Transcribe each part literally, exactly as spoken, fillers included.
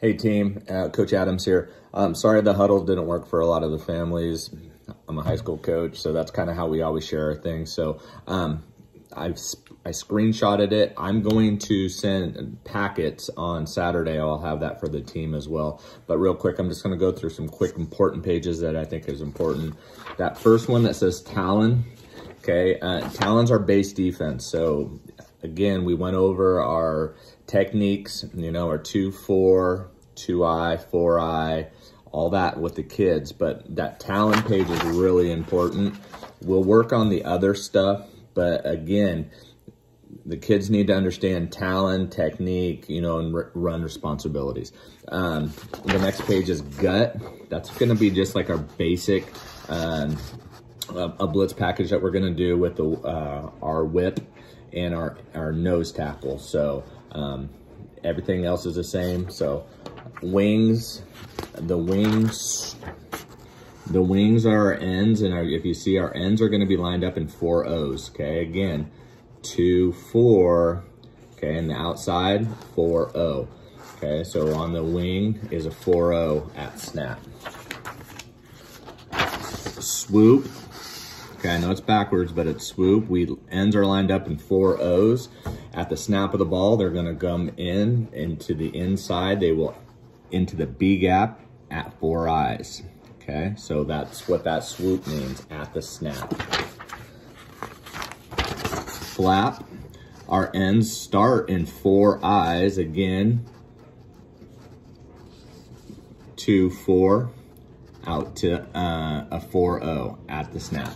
Hey team, uh, Coach Adams here. Um, sorry the huddle didn't work for a lot of the families. I'm a high school coach, so that's kind of how we always share our things. So um, I've I screenshotted it. I'm going to send packets on Saturday. I'll have that for the team as well. But real quick, I'm just going to go through some quick important pages that I think is important. That first one that says Talon. Okay, uh, Talon's our base defense. So again, we went over our techniques, you know, our two, four, two eye, four eye, all that with the kids. But that Talon page is really important. We'll work on the other stuff, but again, the kids need to understand Talon, technique, you know, and run responsibilities. Um, the next page is gut. That's going to be just like our basic um, a, a blitz package that we're going to do with the uh, our whip and our our nose tackle. So um, everything else is the same. So wings, the wings, the wings are our ends, and our, if you see, our ends are going to be lined up in four O's. Okay, again, two, four. Okay, and the outside four O. Okay, so on the wing is a four O at snap. Swoop. Okay, I know it's backwards, but it's swoop. We ends are lined up in four O's. At the snap of the ball, they're going to come in into the inside. They will into the B gap at four eyes. Okay, so that's what that swoop means at the snap. Flap. Our ends start in four eyes again. Two, four, out to uh, a four O at the snap.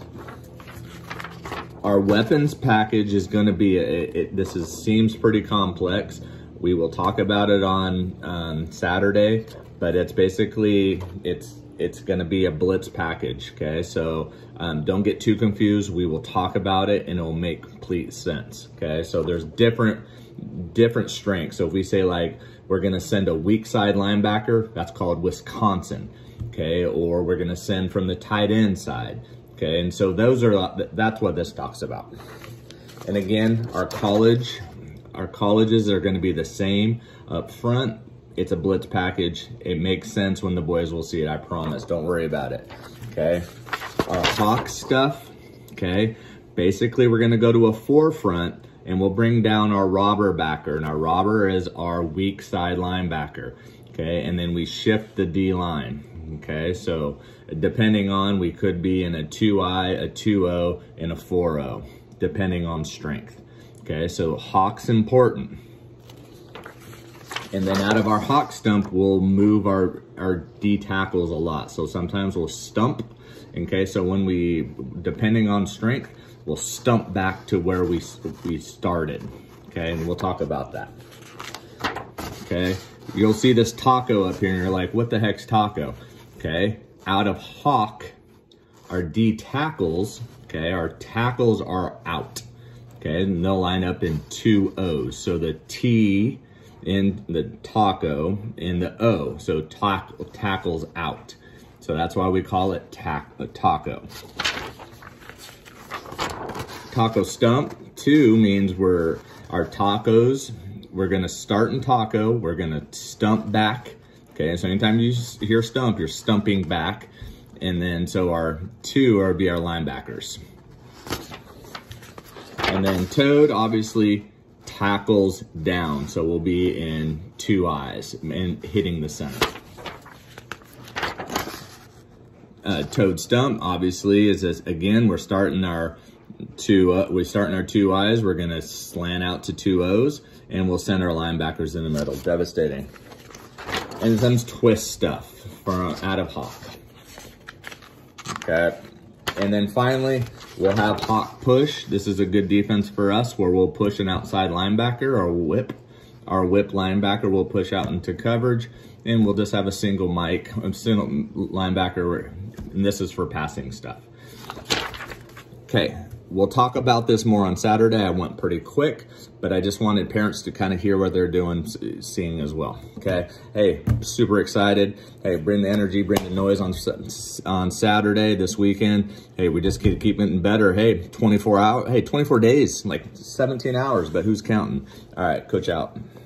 Our weapons package is going to be, a, it, this is seems pretty complex. We will talk about it on um, Saturday, but it's basically, it's it's going to be a blitz package, okay? So um, don't get too confused. We will talk about it and it will make complete sense, okay? So there's different, different strengths. So if we say like, we're going to send a weak side linebacker, that's called Wisconsin, okay? Or we're going to send from the tight end side, okay? And so those are, that's what this talks about. And again, our college, our colleges are going to be the same up front. It's a blitz package. It makes sense when the boys will see it, I promise. Don't worry about it, okay? Our Hawk stuff, okay? Basically, we're gonna go to a forefront and we'll bring down our robber backer. And our robber is our weak side linebacker, okay? And then we shift the D line, okay? So depending on, we could be in a two I, a two O, and a four O, depending on strength, okay? So Hawk's important. And then out of our Hawk stump, we'll move our, our D tackles a lot. So sometimes we'll stump, okay? So when we, depending on strength, we'll stump back to where we, we started, okay? And we'll talk about that, okay? You'll see this taco up here and you're like, what the heck's taco, okay? Out of Hawk, our D tackles, okay? Our tackles are out, okay? And they'll line up in two O's. So the T in the taco in the O, so tack, tackles out. So that's why we call it tack, a taco. Taco stump, two means we're, our tacos, we're gonna start in taco, we're gonna stump back, okay? So anytime you hear stump, you're stumping back. And then, so our two are be our linebackers. And then toad, obviously, tackles down, so we'll be in two eyes and hitting the center. Uh, toad stump obviously is this, again, we're starting our two, uh, we're starting our two eyes, we're gonna slant out to two O's, and we'll send our linebackers in the middle. Devastating. And then twist stuff from out of Hawk. Okay. And then finally, we'll have Hawk push. This is a good defense for us where we'll push an outside linebacker or whip. Our whip linebacker will push out into coverage, and we'll just have a single mic, a single linebacker, and this is for passing stuff. Okay, we'll talk about this more on Saturday. I went pretty quick, but I just wanted parents to kind of hear what they're doing, seeing as well, okay? Hey, super excited. Hey, bring the energy, bring the noise on, on Saturday, this weekend. Hey, we just keep, keep getting better. Hey, twenty-four hours, hey, twenty-four days, like seventeen hours, but who's counting? All right, coach out.